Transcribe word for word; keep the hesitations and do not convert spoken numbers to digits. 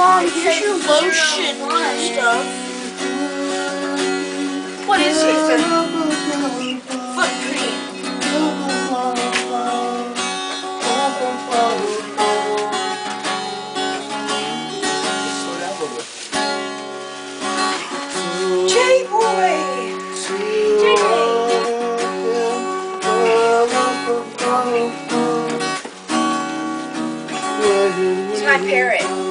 Mom, here's your lotion and stuff. What is it? Foot cream. J-Boy! J-Boy! It's my parrot.